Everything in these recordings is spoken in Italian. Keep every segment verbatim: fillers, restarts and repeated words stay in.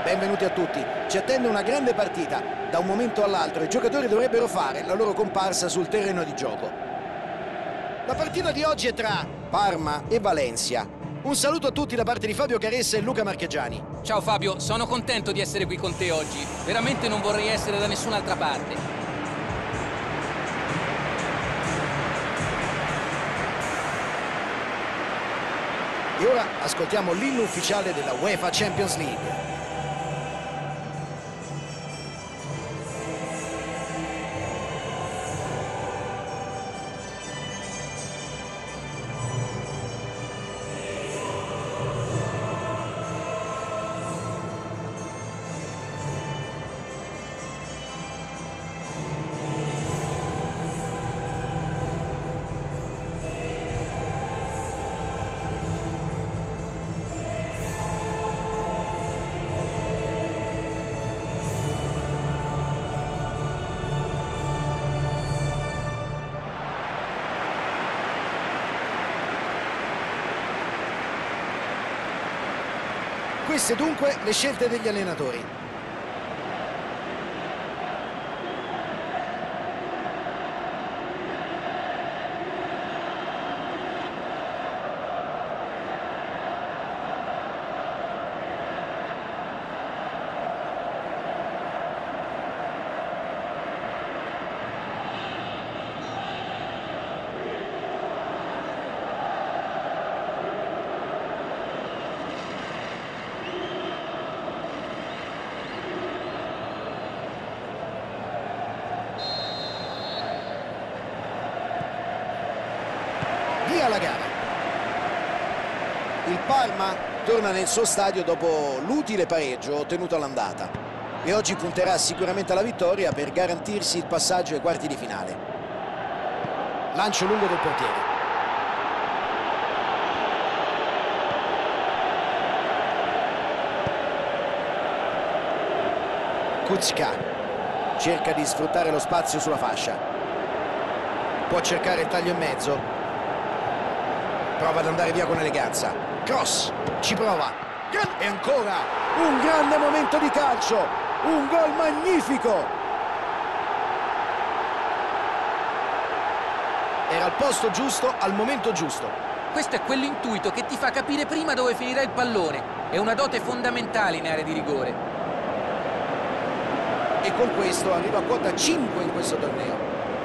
Benvenuti a tutti. Ci attende una grande partita. Da un momento all'altro i giocatori dovrebbero fare la loro comparsa sul terreno di gioco. La partita di oggi è tra Parma e Valencia. Un saluto a tutti da parte di Fabio Caressa e Luca Marchegiani. Ciao Fabio, sono contento di essere qui con te oggi. Veramente non vorrei essere da nessun'altra parte. E ora ascoltiamo l'inno ufficiale della UEFA Champions League. Queste dunque le scelte degli allenatori. Via la gara. Il Parma torna nel suo stadio dopo l'utile pareggio ottenuto all'andata e oggi punterà sicuramente alla vittoria per garantirsi il passaggio ai quarti di finale. Lancio lungo del portiere. Kucka cerca di sfruttare lo spazio sulla fascia. Può cercare il taglio in mezzo. Prova ad andare via con eleganza. Cross, ci prova. E ancora un grande momento di calcio. Un gol magnifico. Era al posto giusto, al momento giusto. Questo è quell'intuito che ti fa capire prima dove finirà il pallone. È una dote fondamentale in area di rigore. E con questo arriva a quota cinque in questo torneo.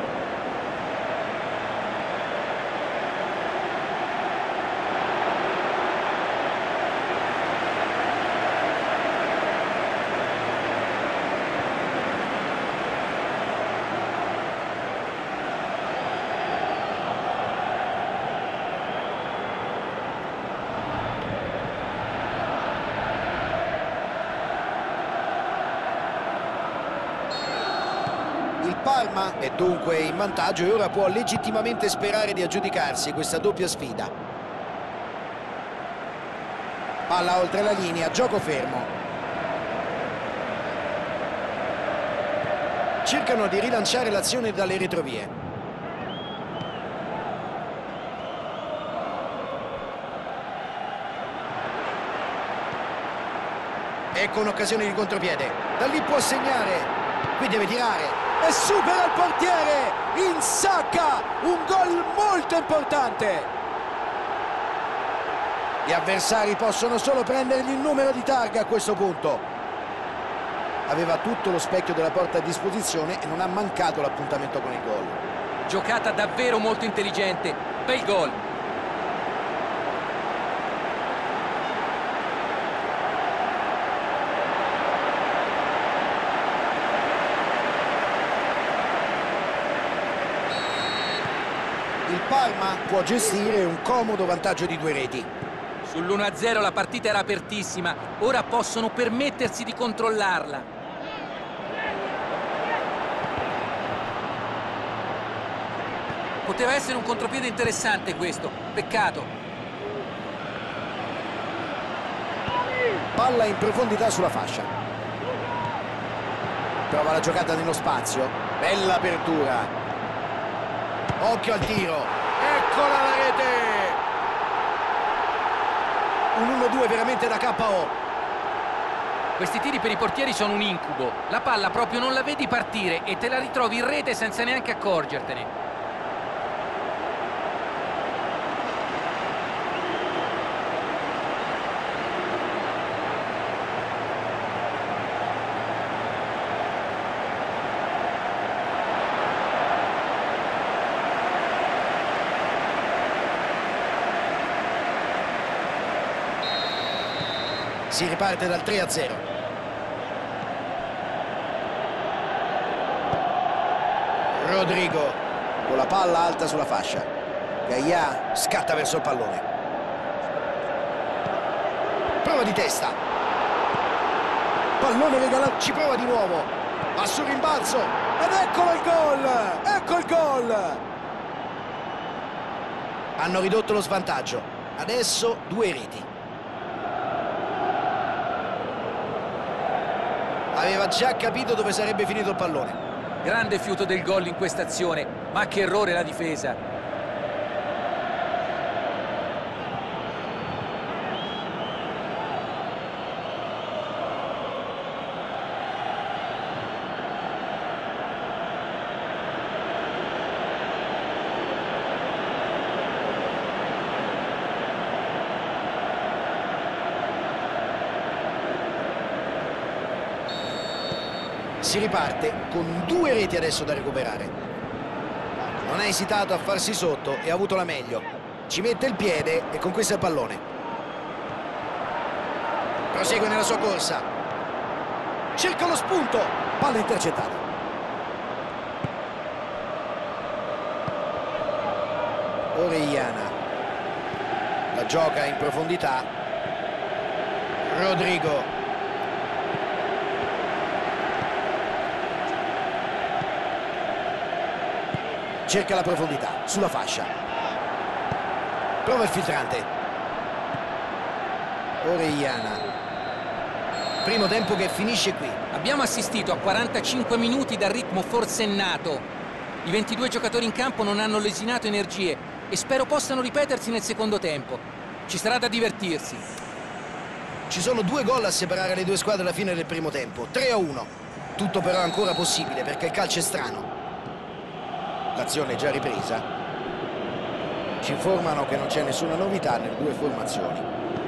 Parma è dunque in vantaggio e ora può legittimamente sperare di aggiudicarsi questa doppia sfida. Palla oltre la linea, gioco fermo. Cercano di rilanciare l'azione dalle retrovie. Ecco un'occasione di contropiede. Da lì può segnare. Qui deve tirare. E supera il portiere, insacca, un gol molto importante. Gli avversari possono solo prendergli il numero di targa a questo punto. Aveva tutto lo specchio della porta a disposizione e non ha mancato l'appuntamento con il gol. Giocata davvero molto intelligente, bel gol. Il Parma può gestire un comodo vantaggio di due reti. Sull'uno a zero la partita era apertissima, ora possono permettersi di controllarla. Poteva essere un contropiede interessante questo, peccato. Palla in profondità sulla fascia. Prova la giocata nello spazio, bella apertura. Occhio al tiro, eccola la rete! Un uno due veramente da K O. Questi tiri per i portieri sono un incubo. La palla proprio non la vedi partire e te la ritrovi in rete senza neanche accorgertene. Si riparte dal tre a zero. Rodrigo con la palla alta sulla fascia. Gaia scatta verso il pallone. Prova di testa. Pallone regalato, ci prova di nuovo. Va sul rimbalzo. Ed eccolo il gol! Ecco il gol! Hanno ridotto lo svantaggio. Adesso due reti. Aveva già capito dove sarebbe finito il pallone. Grande fiuto del gol in questa azione, ma che errore la difesa. Si riparte con due reti adesso da recuperare. Non ha esitato a farsi sotto e ha avuto la meglio. Ci mette il piede e conquista il pallone. Prosegue nella sua corsa. Cerca lo spunto. Palla intercettata. Orellana. La gioca in profondità. Rodrigo. Cerca la profondità, sulla fascia. Prova il filtrante. Orellana. Primo tempo che finisce qui. Abbiamo assistito a quarantacinque minuti dal ritmo forsennato. I ventidue giocatori in campo non hanno lesinato energie e spero possano ripetersi nel secondo tempo. Ci sarà da divertirsi. Ci sono due gol a separare le due squadre alla fine del primo tempo. tre a uno. Tutto però ancora possibile perché il calcio è strano. L'azione è già ripresa. Ci informano che non c'è nessuna novità nelle due formazioni.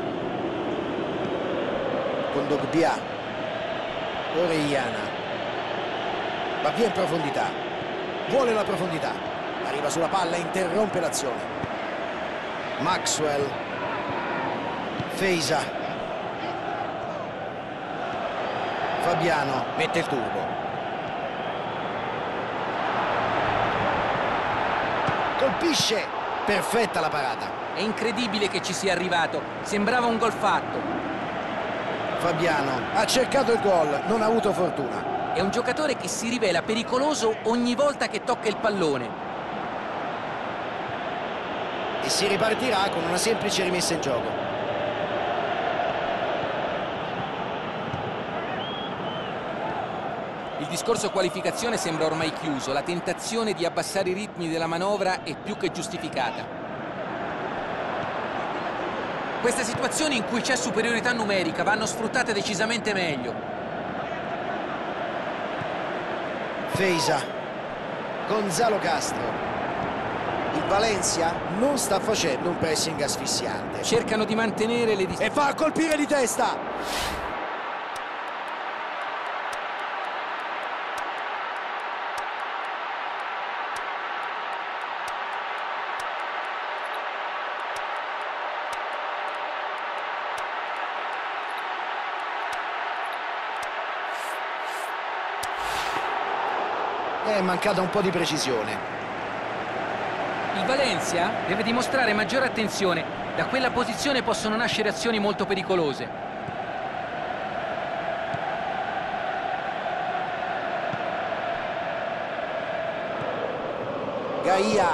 Con Dogbia. Orellana. Va via in profondità. Vuole la profondità. Arriva sulla palla e interrompe l'azione. Maxwell. Feisa. Fabiano mette il turbo. Colpisce, perfetta la parata. È incredibile che ci sia arrivato, sembrava un gol fatto. Fabiano ha cercato il gol, non ha avuto fortuna. È un giocatore che si rivela pericoloso ogni volta che tocca il pallone. E si ripartirà con una semplice rimessa in gioco. Il discorso qualificazione sembra ormai chiuso, la tentazione di abbassare i ritmi della manovra è più che giustificata. Queste situazioni in cui c'è superiorità numerica vanno sfruttate decisamente meglio. Feisa. Gonzalo Castro. Il Valencia non sta facendo un pressing asfissiante. Cercano di mantenere le distanze. E fa a colpire di testa! È mancata un po' di precisione. Il Valencia deve dimostrare maggiore attenzione. Da quella posizione possono nascere azioni molto pericolose. Gaia.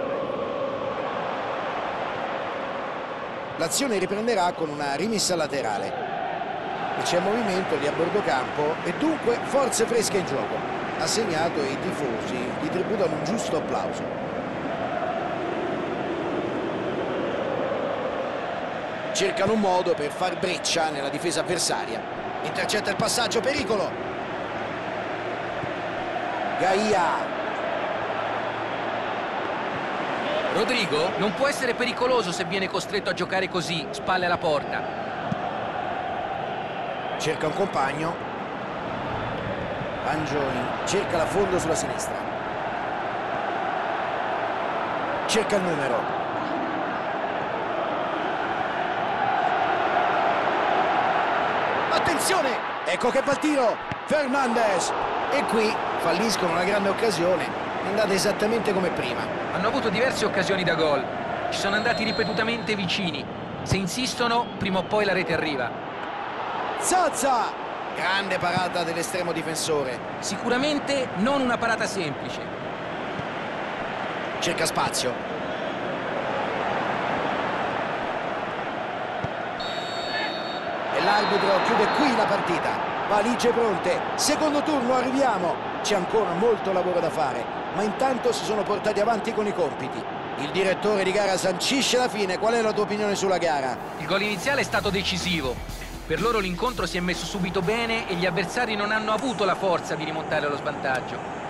L'azione riprenderà con una rimessa laterale. C'è movimento lì a bordo campo e dunque forze fresche in gioco. Ha segnato e i tifosi gli tributano un giusto applauso. Cercano un modo per far breccia nella difesa avversaria. Intercetta il passaggio, pericolo. Gaia. Rodrigo non può essere pericoloso se viene costretto a giocare così, spalle alla porta. Cerca un compagno. Angioni cerca l'affondo sulla sinistra. Cerca il numero. Attenzione! Ecco che fa il tiro. Fernandes. E qui falliscono una grande occasione. È andata esattamente come prima. Hanno avuto diverse occasioni da gol. Ci sono andati ripetutamente vicini. Se insistono, prima o poi la rete arriva. Zaza! Grande parata dell'estremo difensore. Sicuramente non una parata semplice. Cerca spazio. E l'arbitro chiude qui la partita. Valigie pronte. Secondo turno arriviamo. C'è ancora molto lavoro da fare, ma intanto si sono portati avanti con i compiti. Il direttore di gara sancisce la fine. Qual è la tua opinione sulla gara? Il gol iniziale è stato decisivo. Per loro l'incontro si è messo subito bene e gli avversari non hanno avuto la forza di rimontare lo svantaggio.